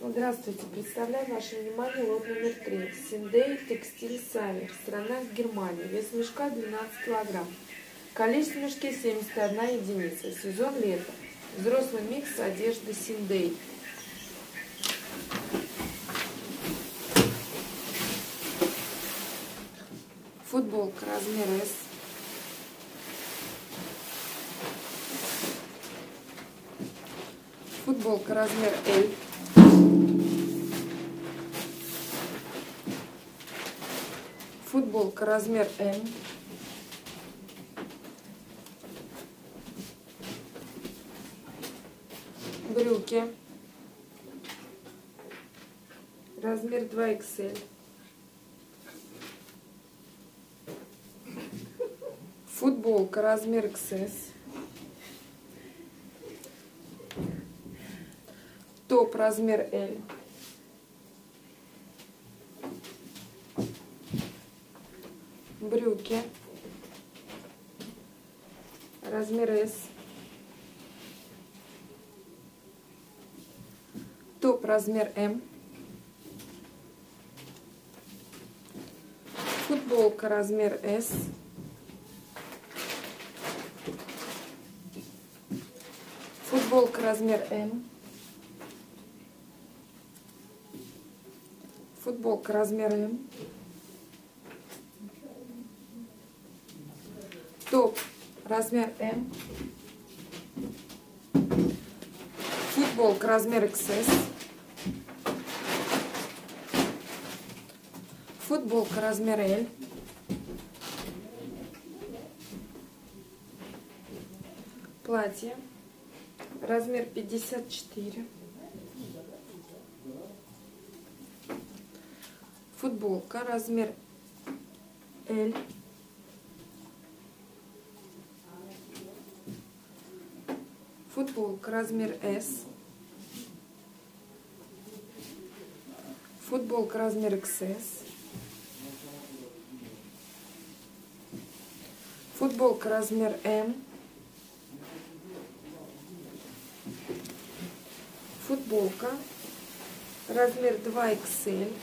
Здравствуйте, представляю ваше внимание лот номер 3. Синдей Текстиль Савер. Страна Германия. Вес мешка 12 кг. Количество в мешке 71 единица. Сезон лето. Взрослый микс одежды Синдей. Футболка размер S. Футболка размер L. Футболка размер М. Брюки размер 2XL. Футболка размер XS. Топ размер L. Брюки размер S. Топ размер M. Футболка размер S. Футболка размер M. Футболка размер M. Топ размер M. Футболка размер XS. Футболка размер L. Платье размер 54. Футболка размер L. Футболка размер S. Футболка размер XS. Футболка размер M. Футболка размер 2XL.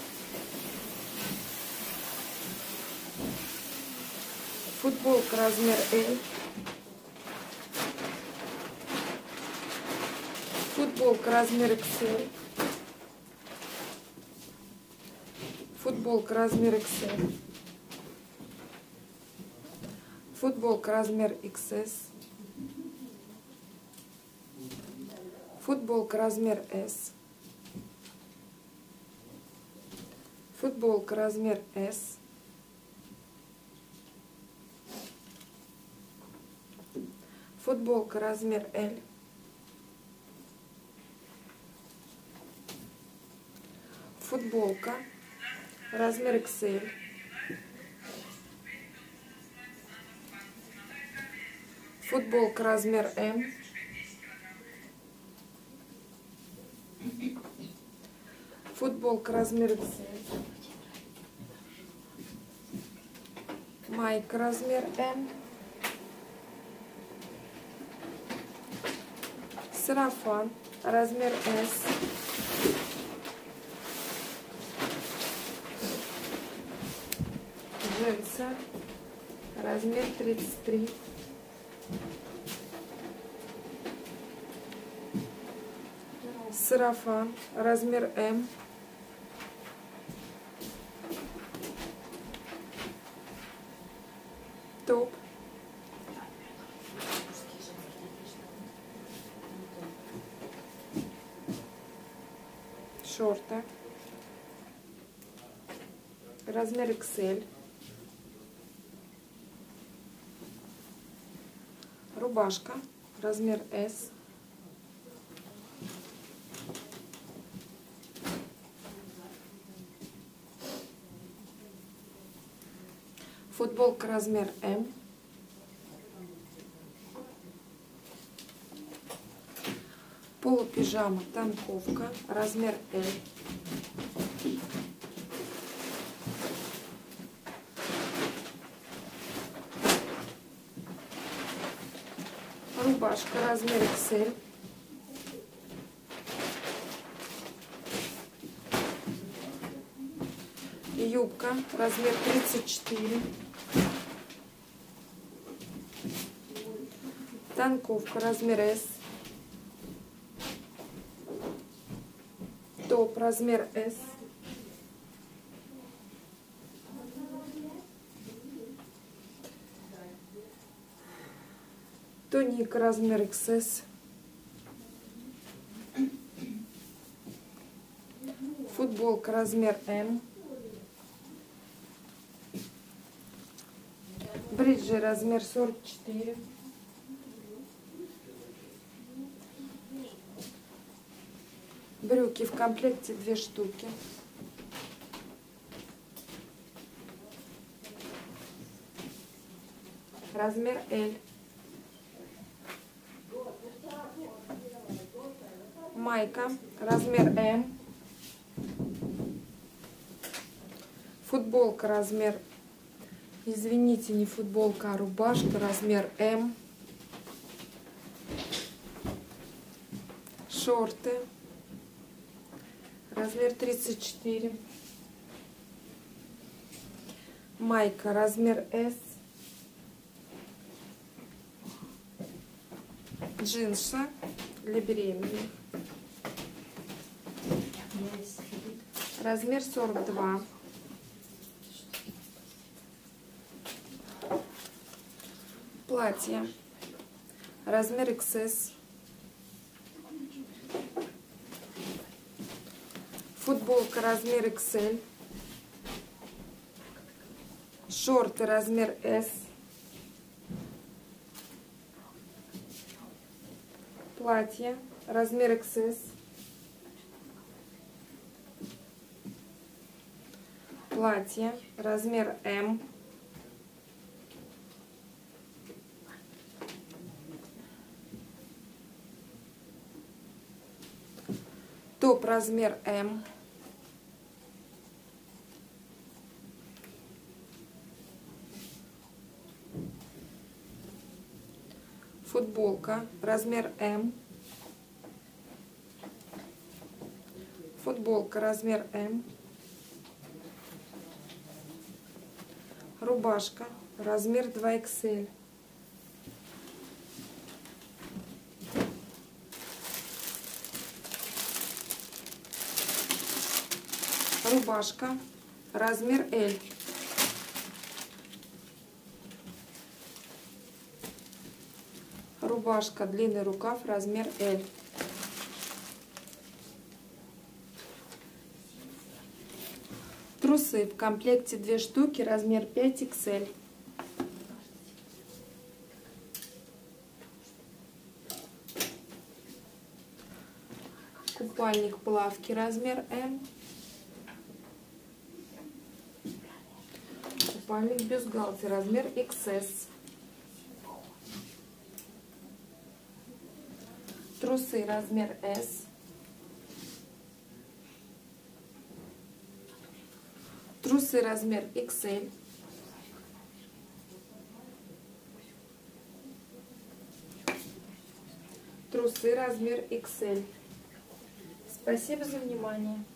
Футболка размер L. Футболка размер XL. Футболка размер XL. Футболка размер XS. Футболка размер S. Футболка размер S. Футболка размер L. Футболка размер XL. Футболка размер M. Футболка размер XL. Майка размер M. Сарафан размер S. Джинсы размер 33. Сарафан размер М. Топ шорты размер XL. Рубашка размер S. Футболка размер M. Полупижама танковка размер L. Рубашка размер XL. Юбка, размер 34. Танковка, размер S. Топ, размер S. Туника, размер XS. Футболка, размер M. Бриджи, размер 44. Брюки в комплекте 2 штуки. Размер L. Майка, размер M. Футболка, размер, извините, не футболка, а рубашка, размер M. Шорты, размер 34. Майка, размер S. Джинсы для беременных. Размер 42. Платье. Размер XS. Футболка, размер XL. Шорты, размер S. Платье, размер XS. Платье, размер M. Топ, размер M. Футболка, размер M. Футболка, размер M. Рубашка, размер 2XL. Рубашка, размер L. Рубашка, длинный рукав, размер L. Трусы в комплекте 2 штуки, размер 5XL. Купальник плавки, размер M. Купальник бюстгальтер, размер XS. Трусы, размер S. Трусы, размер XL. Трусы, размер XL. Спасибо за внимание.